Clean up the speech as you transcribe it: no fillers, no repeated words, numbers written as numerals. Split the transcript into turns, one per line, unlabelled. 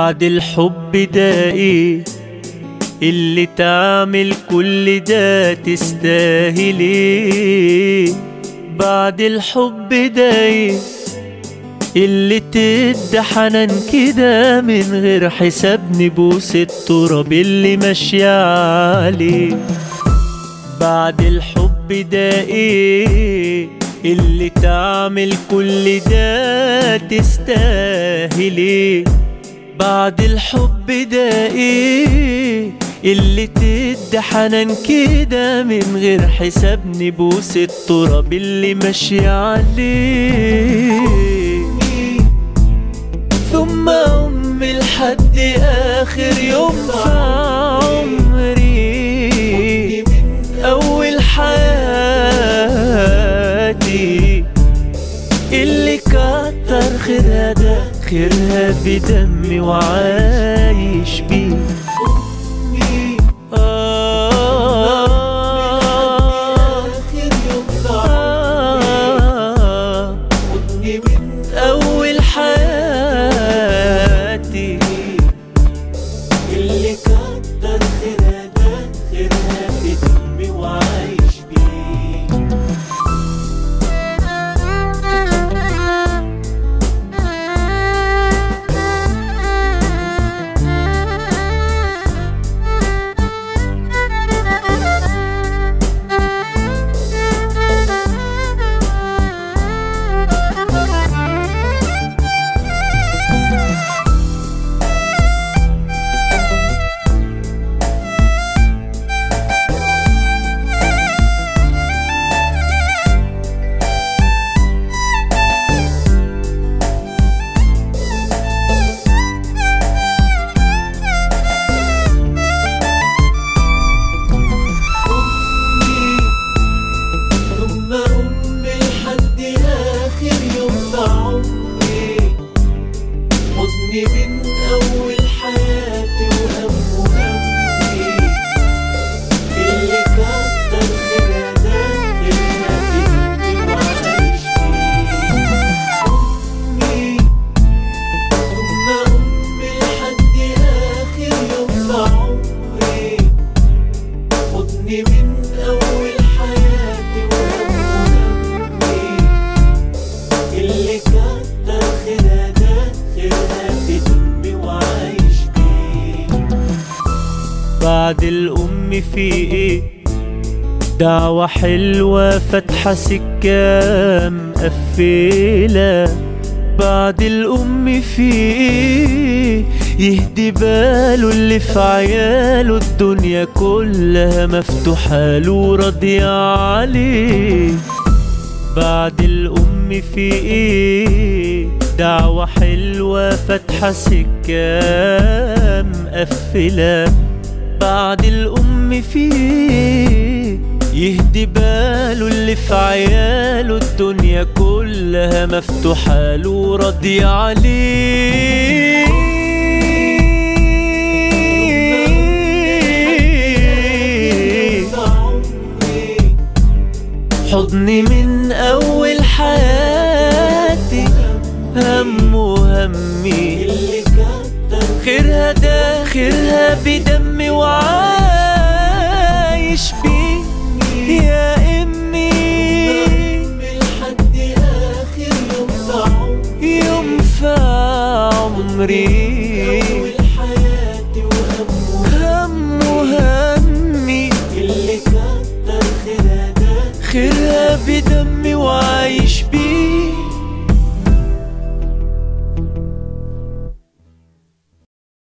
بعد الحب ده ايه اللي تعمل كل ده؟ تستاهل ايه؟ بعد الحب ده ايه اللي تدي حنان كده من غير حساب؟ نبوس التراب اللي ماشية عليه. بعد الحب ده ايه اللي تعمل كل ده؟ تستاهل ايه؟ بعد الحب ده ايه اللي تدي حنان كده من غير حساب؟ نبوس التراب اللي ماشي عليه. ثم أمي لحد آخر يوم في عمري، أول حياتي اللي كتر خيرها ده خيرها بدمي وعايش بيه. أول حياتي اللي كتر خيرها ده خيرها بدمي وعايش بيه. من أول حياتي وهم همي اللي كتر خيرها ده خيرها بدمي وعايش بيه. أمي ثم أمي لحد آخر يوم في عمري، حضني من أول حياتي وهم همي اللي كتر خيرها ده خيرها بدمي وعايش بيه. بعد الأم في ايه؟ دعوة حلوة فاتحة سكة مقفلة. بعد الأم في ايه؟ يهدي باله اللي في عياله الدنيا كلها مفتوحة له راضية عليه. بعد الأم في ايه؟ دعوة حلوة فاتحة سكة مقفلة. بعد الأم فيه يهدي باله اللي في عياله الدنيا كلها مفتوحة له راضية عليه. حضني من أول حياتي هم وهمي اللي كتر خيرها ده خيرها بدمي وعايش بيه. يا أمي لحد آخر يوم في عمري أول حياتي وهم وهمي اللي كتر خيرها ده خيرها بدمي